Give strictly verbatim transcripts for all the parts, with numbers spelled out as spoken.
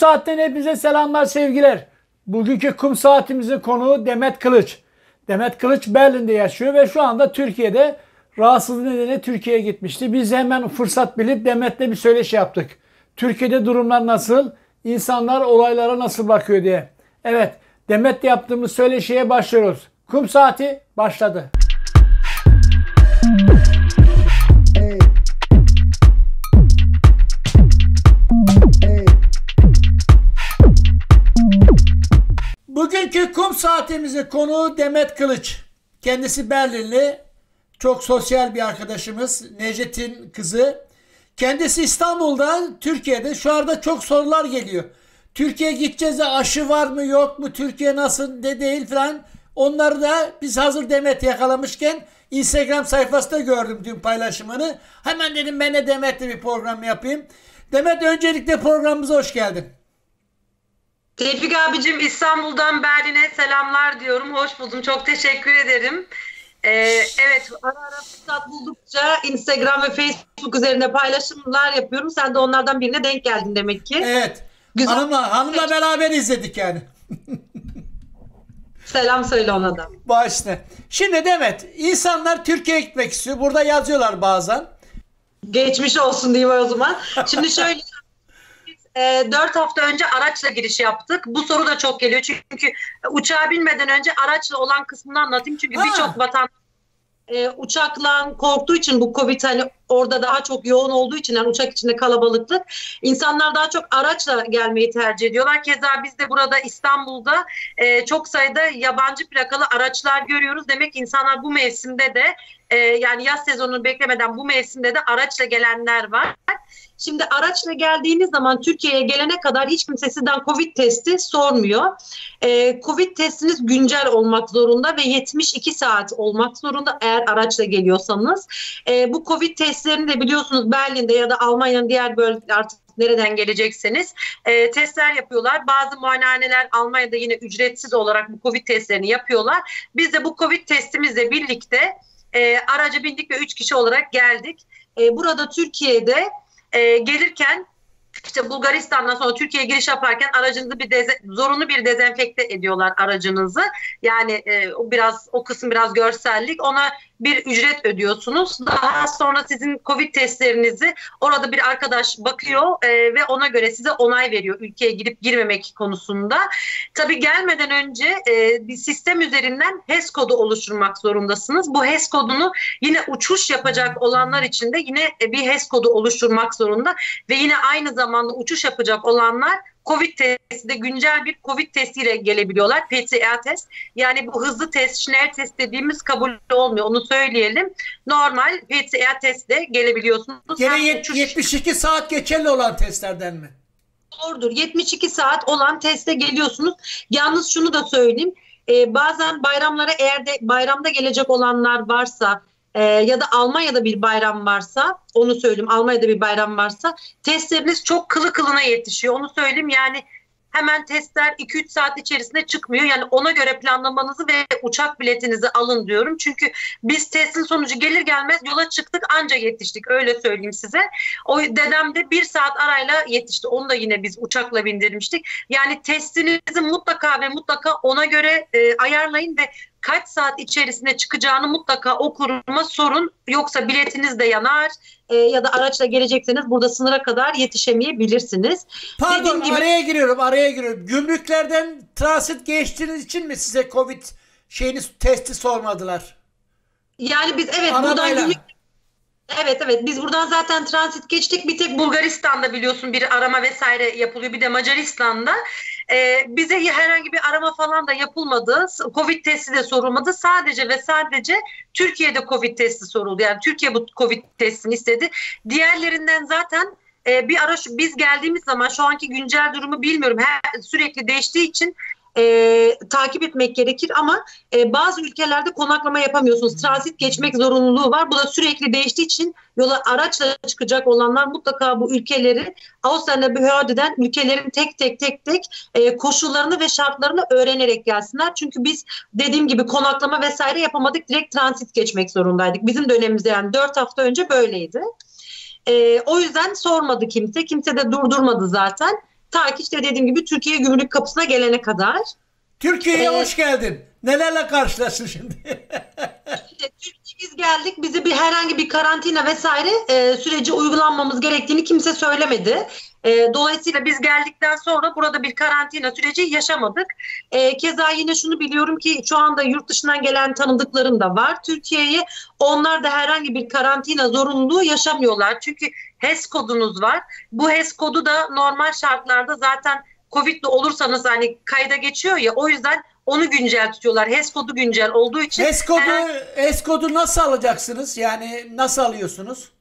Saat'ten hepinize selamlar, sevgiler. Bugünkü Kum Saatimizin konuğu Demet Kılıç. Demet Kılıç Berlin'de yaşıyor ve şu anda Türkiye'de rahatsızlığı nedeniyle Türkiye'ye gitmişti. Biz hemen fırsat bilip Demet'le bir söyleşi yaptık. Türkiye'de durumlar nasıl, insanlar olaylara nasıl bakıyor diye. Evet, Demet'le yaptığımız söyleşiye başlıyoruz. Kum Saati başladı. Bugünkü Kum Saatimizin konuğu Demet Kılıç. Kendisi Berlinli, çok sosyal bir arkadaşımız, Necdet'in kızı. Kendisi İstanbul'da, Türkiye'de. Şu anda çok sorular geliyor. Türkiye'ye gideceğiz de aşı var mı yok mu, Türkiye nasıl de değil falan. Onları da biz hazır Demet yakalamışken Instagram sayfasında gördüm dün paylaşımını. Hemen dedim ben de Demet'le bir program yapayım. Demet, öncelikle programımıza hoş geldin. Tevfik abicim, İstanbul'dan Berlin'e selamlar diyorum. Hoş buldum. Çok teşekkür ederim. Ee, evet, ara ara fırsat buldukça Instagram ve Facebook üzerinde paylaşımlar yapıyorum. Sen de onlardan birine denk geldin demek ki. Evet. Güzel. Hanımla, hanımla beraber izledik yani. Selam söyle ona da. Başla. Şimdi Demet, insanlar Türkiye'ye gitmek istiyor. Burada yazıyorlar bazen. Geçmiş olsun diyeyim o zaman. Şimdi şöyle... E, dört hafta önce araçla giriş yaptık. Bu soru da çok geliyor. Çünkü uçağa binmeden önce araçla olan kısmını anlatayım. Çünkü birçok vatandaş e, uçakla korktuğu için, bu Covid hani orada daha çok yoğun olduğu için, yani uçak içinde kalabalıklık, insanlar daha çok araçla gelmeyi tercih ediyorlar. Keza biz de burada İstanbul'da e, çok sayıda yabancı plakalı araçlar görüyoruz. Demek ki insanlar bu mevsimde de e, yani yaz sezonunu beklemeden bu mevsimde de araçla gelenler var. Şimdi araçla geldiğiniz zaman Türkiye'ye gelene kadar hiç kimse sizden Covid testi sormuyor. Ee, Covid testiniz güncel olmak zorunda ve yetmiş iki saat olmak zorunda eğer araçla geliyorsanız. Ee, bu Covid testlerini de biliyorsunuz Berlin'de ya da Almanya'nın diğer bölgelerinde, artık nereden gelecekseniz e, testler yapıyorlar. Bazı muayenehaneler Almanya'da yine ücretsiz olarak bu Covid testlerini yapıyorlar. Biz de bu Covid testimizle birlikte e, araca bindik ve üç kişi olarak geldik. E, burada Türkiye'de Ee, gelirken işte Bulgaristan'dan sonra Türkiye'ye giriş yaparken aracınızı bir deze, zorunlu bir dezenfekte ediyorlar aracınızı. Yani e, o biraz o kısım biraz görsellik. Ona bir ücret ödüyorsunuz. Daha sonra sizin Covid testlerinizi orada bir arkadaş bakıyor e, ve ona göre size onay veriyor ülkeye girip girmemek konusunda. Tabii gelmeden önce e, bir sistem üzerinden H E S kodu oluşturmak zorundasınız. Bu H E S kodunu yine uçuş yapacak olanlar için de yine bir H E S kodu oluşturmak zorunda ve yine aynı zamanda uçuş yapacak olanlar Covid testi de güncel bir Covid testiyle gelebiliyorlar. P C R test. Yani bu hızlı test, Schnell test dediğimiz kabul olmuyor. Onu söyleyelim. Normal P C R testle gelebiliyorsunuz. Gene yetmiş iki saat geçerli olan testlerden mi? Doğrudur. yetmiş iki saat olan teste geliyorsunuz. Yalnız şunu da söyleyeyim. Ee, bazen bayramlara, eğer de bayramda gelecek olanlar varsa Ee, ya da Almanya'da bir bayram varsa, onu söyleyeyim, Almanya'da bir bayram varsa testleriniz çok kılı kılına yetişiyor. Onu söyleyeyim, yani hemen testler iki üç saat içerisinde çıkmıyor. Yani ona göre planlamanızı ve uçak biletinizi alın diyorum. Çünkü biz testin sonucu gelir gelmez yola çıktık, anca yetiştik, öyle söyleyeyim size. O dedem de bir saat arayla yetişti. Onu da yine biz uçakla bindirmiştik. Yani testinizi mutlaka ve mutlaka ona göre e, ayarlayın ve kaç saat içerisinde çıkacağını mutlaka o kuruma sorun. Yoksa biletiniz de yanar e, ya da araçla gelecekseniz burada sınıra kadar yetişemeyebilirsiniz. Pardon, gibi... araya giriyorum araya giriyorum. Gümrüklerden transit geçtiğiniz için mi size Covid şeyini, testi sormadılar? Yani biz evet Arabayla. buradan gümrük... Evet evet biz buradan zaten transit geçtik. Bir tek Bulgaristan'da biliyorsun bir arama vesaire yapılıyor. Bir de Macaristan'da. Ee, bize herhangi bir arama falan da yapılmadı. Covid testi de sorulmadı. Sadece ve sadece Türkiye'de Covid testi soruldu. Yani Türkiye bu Covid testini istedi. Diğerlerinden zaten e, bir ara şu, biz geldiğimiz zaman şu anki güncel durumu bilmiyorum. Her, sürekli değiştiği için E, takip etmek gerekir ama e, bazı ülkelerde konaklama yapamıyorsunuz. Transit geçmek zorunluluğu var. Bu da sürekli değiştiği için yola araçla çıkacak olanlar mutlaka bu ülkeleri Ausländerbehörde'den ülkelerin tek tek tek tek e, koşullarını ve şartlarını öğrenerek gelsinler. Çünkü biz dediğim gibi konaklama vesaire yapamadık. Direkt transit geçmek zorundaydık. Bizim dönemimizde yani dört hafta önce böyleydi. E, o yüzden sormadı kimse. Kimse de durdurmadı zaten. Ta ki işte dediğim gibi Türkiye gümrük kapısına gelene kadar. Türkiye'ye Ee, hoş geldin. Nelerle karşılaştın şimdi? İşte Türkiye biz geldik, bize bir herhangi bir karantina vesaire e, süreci uygulanmamız gerektiğini kimse söylemedi. E, dolayısıyla biz geldikten sonra burada bir karantina süreci yaşamadık. E, keza yine şunu biliyorum ki şu anda yurt dışından gelen tanıdıklarım da var Türkiye'ye. Onlar da herhangi bir karantina zorunluluğu yaşamıyorlar. Çünkü H E S kodunuz var. Bu H E S kodu da normal şartlarda zaten Covid'li olursanız hani kayda geçiyor ya, o yüzden onu güncel tutuyorlar. H E S kodu güncel olduğu için. H E S kodu, herhangi... H E S kodu nasıl alacaksınız? Yani nasıl alıyorsunuz?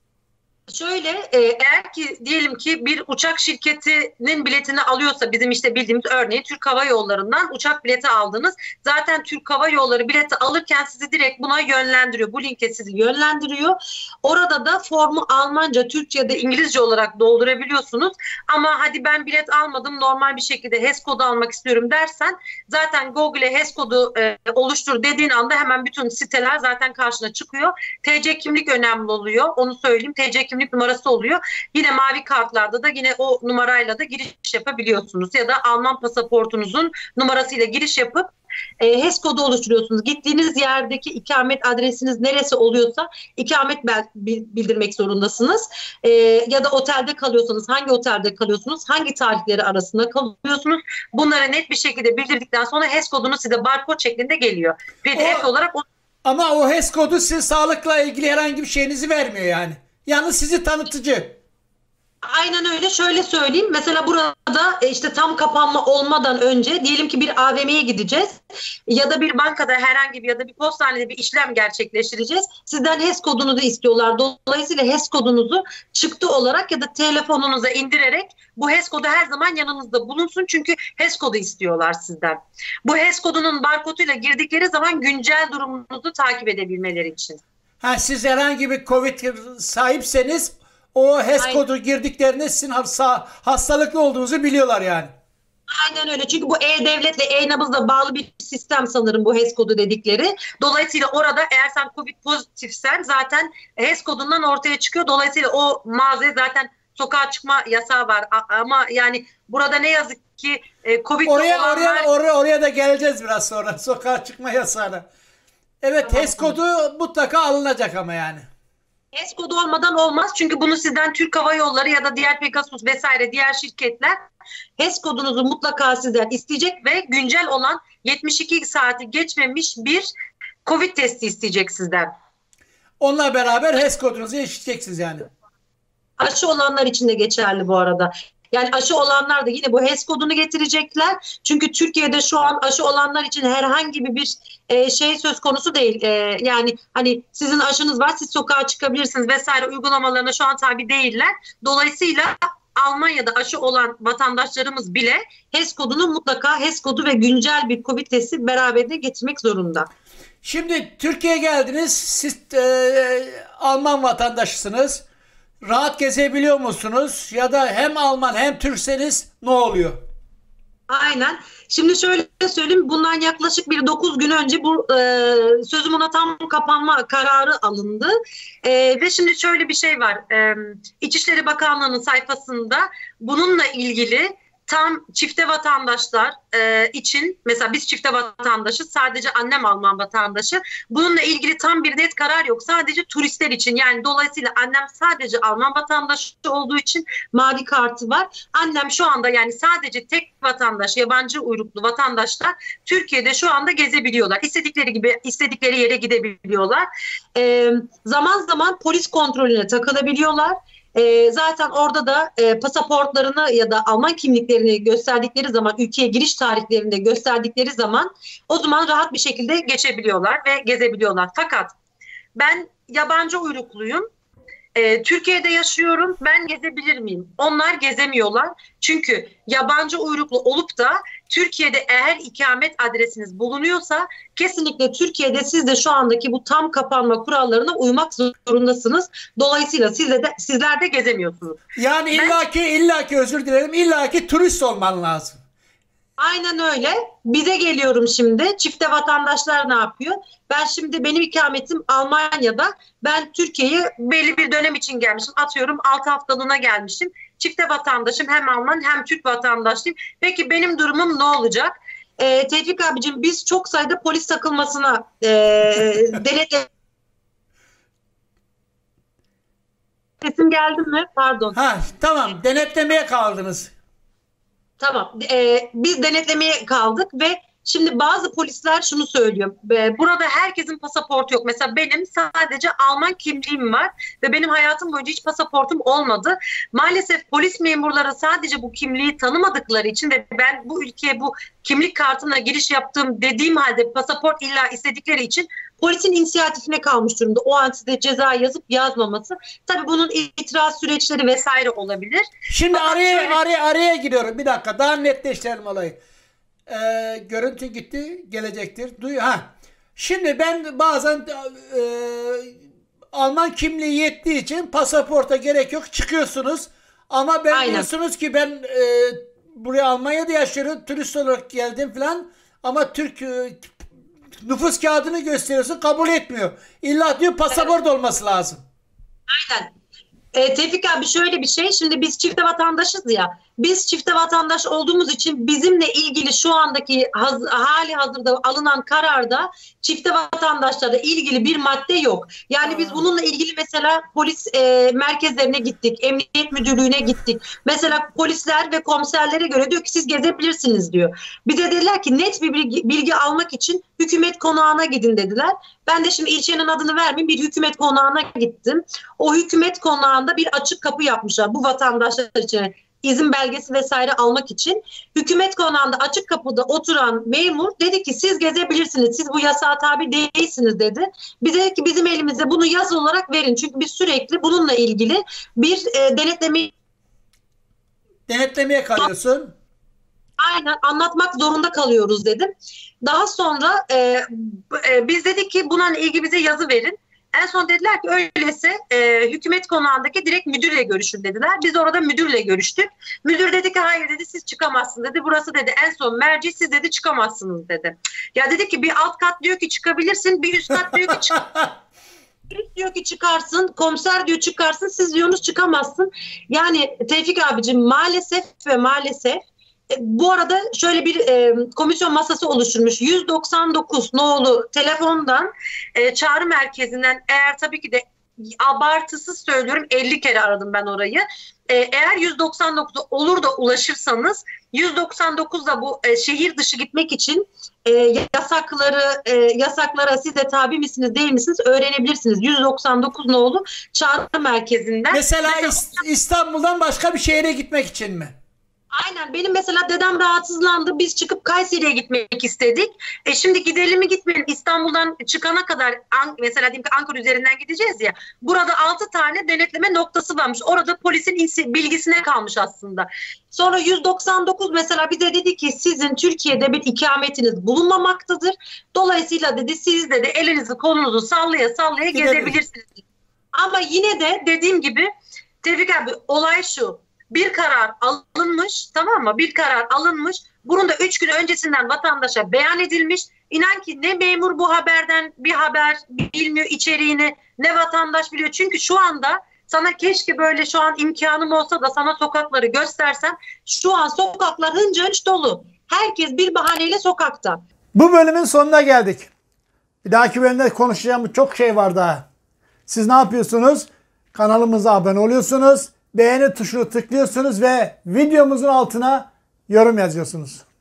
Şöyle e, eğer ki diyelim ki bir uçak şirketinin biletini alıyorsa, bizim işte bildiğimiz örneğin Türk Hava Yolları'ndan uçak bileti aldınız. Zaten Türk Hava Yolları bileti alırken sizi direkt buna yönlendiriyor. Bu linke sizi yönlendiriyor. Orada da formu Almanca, Türkçe ya da İngilizce olarak doldurabiliyorsunuz. Ama hadi ben bilet almadım, normal bir şekilde H E S kodu almak istiyorum dersen zaten Google'e H E S kodu e, oluştur dediğin anda hemen bütün siteler zaten karşına çıkıyor. T C kimlik önemli oluyor. Onu söyleyeyim. T C kimlik numarası oluyor. Yine mavi kartlarda da yine o numarayla da giriş yapabiliyorsunuz. Ya da Alman pasaportunuzun numarasıyla giriş yapıp e, H E S kodu oluşturuyorsunuz. Gittiğiniz yerdeki ikamet adresiniz neresi oluyorsa ikamet bildirmek zorundasınız. E, ya da otelde kalıyorsanız hangi otelde kalıyorsunuz, hangi tarihleri arasında kalıyorsunuz. Bunları net bir şekilde bildirdikten sonra H E S kodunuz size barkod şeklinde geliyor. P D F O, olarak o... Ama o H E S kodu size sağlıkla ilgili herhangi bir şeyinizi vermiyor yani. Yalnız sizi tanıtıcı. Aynen öyle. Şöyle söyleyeyim. Mesela burada e, işte tam kapanma olmadan önce diyelim ki bir A V M'ye gideceğiz ya da bir bankada herhangi bir ya da bir postanede bir işlem gerçekleştireceğiz. Sizden H E S kodunuzu istiyorlar. Dolayısıyla H E S kodunuzu çıktı olarak ya da telefonunuza indirerek bu H E S kodu her zaman yanınızda bulunsun. Çünkü H E S kodu istiyorlar sizden. Bu H E S kodunun barkoduyla girdikleri zaman güncel durumunuzu takip edebilmeleri için. Ha, siz herhangi bir Covid sahipseniz o H E S Aynen. kodu girdiklerinde sizin hastalıklı olduğunuzu biliyorlar yani. Aynen öyle. Çünkü bu E-Devlet'le E-Nabız'la bağlı bir sistem sanırım bu H E S kodu dedikleri. Dolayısıyla orada eğer sen Covid pozitifsen zaten H E S kodundan ortaya çıkıyor. Dolayısıyla o mağazaya zaten sokağa çıkma yasağı var. Ama yani burada ne yazık ki Covid'li oraya, olanlar... Oraya, oraya, oraya da geleceğiz biraz sonra. Sokağa çıkma yasağına. Evet, tamam. H E S kodu mutlaka alınacak ama yani. H E S kodu olmadan olmaz. Çünkü bunu sizden Türk Hava Yolları ya da diğer Pegasus vesaire diğer şirketler H E S kodunuzu mutlaka sizden isteyecek ve güncel olan yetmiş iki saati geçmemiş bir Covid testi isteyecek sizden. Onunla beraber H E S kodunuzu eşitleyeceksiniz yani. Aşı olanlar için de geçerli bu arada. Yani aşı olanlar da yine bu H E S kodunu getirecekler. Çünkü Türkiye'de şu an aşı olanlar için herhangi bir e, şey söz konusu değil. E, yani hani sizin aşınız var, siz sokağa çıkabilirsiniz vesaire uygulamalarına şu an tabi değiller. Dolayısıyla Almanya'da aşı olan vatandaşlarımız bile H E S kodunu mutlaka H E S kodu ve güncel bir Covid testi beraberinde getirmek zorunda. Şimdi Türkiye'ye geldiniz. Siz e, Alman vatandaşısınız. Rahat gezebiliyor musunuz? Ya da hem Alman hem Türkseniz ne oluyor? Aynen. Şimdi şöyle söyleyeyim. Bundan yaklaşık bir dokuz gün önce bu e, sözüm ona tam kapanma kararı alındı. E, ve şimdi şöyle bir şey var. E, İçişleri Bakanlığı'nın sayfasında bununla ilgili tam çifte vatandaşlar e, için, mesela biz çifte vatandaşız, sadece annem Alman vatandaşı. Bununla ilgili tam bir net karar yok. Sadece turistler için, yani dolayısıyla annem sadece Alman vatandaşı olduğu için mavi kartı var. Annem şu anda yani sadece tek vatandaş, yabancı uyruklu vatandaşlar Türkiye'de şu anda gezebiliyorlar. İstedikleri gibi istedikleri yere gidebiliyorlar. E, zaman zaman polis kontrolüne takılabiliyorlar. E, zaten orada da e, pasaportlarını ya da Alman kimliklerini gösterdikleri zaman, ülkeye giriş tarihlerini de gösterdikleri zaman o zaman rahat bir şekilde geçebiliyorlar ve gezebiliyorlar. Fakat ben yabancı uyrukluyum. E, Türkiye'de yaşıyorum. Ben gezebilir miyim? Onlar gezemiyorlar. Çünkü yabancı uyruklu olup da Türkiye'de eğer ikamet adresiniz bulunuyorsa kesinlikle Türkiye'de siz de şu andaki bu tam kapanma kurallarına uymak zorundasınız. Dolayısıyla siz de, sizler de gezemiyorsunuz. Yani illaki ben... illaki özür dilerim illaki turist olman lazım. Aynen öyle. Bize geliyorum şimdi. Çifte vatandaşlar ne yapıyor? Ben şimdi benim ikametim Almanya'da. Ben Türkiye'ye belli bir dönem için gelmişim. Atıyorum altı haftalığına gelmişim. Çifte vatandaşım, hem Alman hem Türk vatandaşıyım. Peki benim durumum ne olacak? Ee, Tevfik abicim, biz çok sayıda polis takılmasına e, denetle... Sesim geldi mi? Pardon. Ha tamam, denetlemeye kaldınız. Tamam. Ee, biz denetlemeye kaldık ve şimdi bazı polisler şunu söylüyor. Ee, burada herkesin pasaportu yok. Mesela benim sadece Alman kimliğim var ve benim hayatım boyunca hiç pasaportum olmadı. Maalesef polis memurları sadece bu kimliği tanımadıkları için ve ben bu ülkeye bu kimlik kartına giriş yaptığım dediğim halde pasaport illa istedikleri için polisin inisiyatifine kalmış durumda. O an size ceza yazıp yazmaması. Tabii bunun itiraz süreçleri vesaire olabilir. Şimdi Fakat araya, şöyle... araya araya giriyorum. Bir dakika, daha netleştirelim olayı. Ee, görüntü gitti, gelecektir. Duy ha. Şimdi ben bazen e, Alman kimliği yettiği için pasaporta gerek yok, çıkıyorsunuz. Ama ben Aynen. diyorsunuz ki ben e, buraya Almanya'da yaşıyorum, turist olarak geldim falan. Ama Türk e, nüfus kağıdını gösteriyorsun, kabul etmiyor. İlla diyor pasaport evet. olması lazım. Aynen. E, Tevfik abi, şöyle bir şey. Şimdi biz çifte vatandaşız ya. Biz çifte vatandaş olduğumuz için bizimle ilgili şu andaki haz, hali hazırda alınan kararda çifte vatandaşlarla ilgili bir madde yok. Yani Aa. biz bununla ilgili mesela polis e, merkezlerine gittik. Emniyet müdürlüğüne gittik. Mesela polisler ve komiserlere göre diyor ki siz gezebilirsiniz diyor. Bize dediler ki net bir bilgi, bilgi almak için hükümet konağına gidin dediler. Ben de şimdi ilçenin adını vermeyeyim, bir hükümet konağına gittim. O hükümet konağında bir açık kapı yapmışlar bu vatandaşlar için. İzin belgesi vesaire almak için. Hükümet konağında açık kapıda oturan memur dedi ki siz gezebilirsiniz, siz bu yasağa tabi değilsiniz dedi. Bize dedi ki bizim elimize bunu yazı olarak verin. Çünkü biz sürekli bununla ilgili bir e, denetleme denetlemeye kalıyorsun. Aynen, anlatmak zorunda kalıyoruz dedim. Daha sonra e, e, biz dedik ki bununla ilgili bize yazı verin. En son dediler ki öyleyse e, hükümet konağındaki direkt müdürle görüşün dediler. Biz orada müdürle görüştük. Müdür dedi ki hayır dedi, siz çıkamazsınız dedi. Burası dedi en son merci, siz dedi çıkamazsınız dedi. Ya dedi ki bir alt kat diyor ki çıkabilirsin, bir üst kat diyor ki çık diyor ki çıkarsın, komiser diyor çıkarsın, siz diyorsunuz çıkamazsın. Yani Tevfik abicim, maalesef ve maalesef E, bu arada şöyle bir e, komisyon masası oluşturmuş. yüz doksan dokuz nolu telefondan e, çağrı merkezinden, eğer tabii ki de abartısız söylüyorum elli kere aradım ben orayı. E, eğer yüz doksan dokuz olur da ulaşırsanız yüz doksan dokuzda bu e, şehir dışı gitmek için e, yasakları e, yasaklara siz de tabi misiniz değil misiniz öğrenebilirsiniz. yüz doksan dokuz nolu çağrı merkezinden. Mesela, Mesela İstanbul'dan başka bir şehre gitmek için mi? Aynen, benim mesela dedem rahatsızlandı, biz çıkıp Kayseri'ye gitmek istedik. E şimdi gidelim mi gitmeyelim, İstanbul'dan çıkana kadar mesela diyelim ki Ankara üzerinden gideceğiz ya, burada altı tane denetleme noktası varmış, orada polisin bilgisine kalmış aslında. Sonra yüz doksan dokuz mesela bize dedi ki sizin Türkiye'de bir ikametiniz bulunmamaktadır, dolayısıyla dedi siz dedi elinizi kolunuzu sallaya sallaya gezebilirsiniz. Ama yine de dediğim gibi Tevfik abi, olay şu: bir karar alınmış, tamam mı? Bir karar alınmış. Bunun da üç gün öncesinden vatandaşa beyan edilmiş. İnan ki ne memur bu haberden bir haber bilmiyor içeriğini, ne vatandaş biliyor. Çünkü şu anda sana keşke böyle şu an imkanım olsa da sana sokakları göstersem. Şu an sokaklar hınç hınç dolu. Herkes bir bahaneyle sokakta. Bu bölümün sonuna geldik. Bir dahaki bölümde konuşacağımız çok şey var daha. Siz ne yapıyorsunuz? Kanalımıza abone oluyorsunuz. Beğeni tuşunu tıklıyorsunuz ve videomuzun altına yorum yazıyorsunuz.